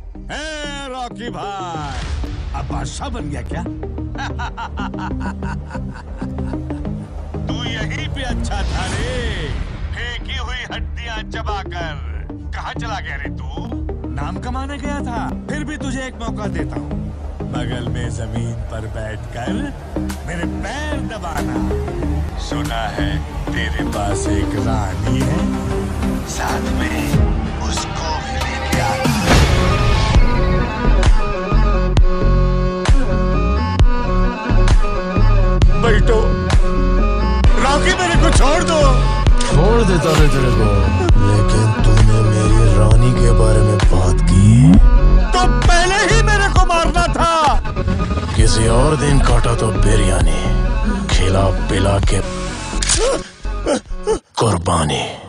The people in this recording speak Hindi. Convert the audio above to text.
रॉकी भाई, अब बादशाह बन गया क्या? तू यहीं पे अच्छा था रे, फेंकी हुई हड्डियां चबाकर। कहाँ चला गया रे तू? नाम कमाने गया था। फिर भी तुझे एक मौका देता हूँ, बगल में जमीन पर बैठकर मेरे पैर दबाना। सुना है तेरे पास एक रानी है, साथ में उसको भी लेके आना। बैठो रॉकी, मेरे को छोड़ दो। छोड़ देता मैं तेरे को, लेकिन तूने मेरी रानी के बारे में बात की तो पहले ही मेरे को मारना था। किसी और दिन काटा तो बिरयानी, खिला पिला के कुर्बानी।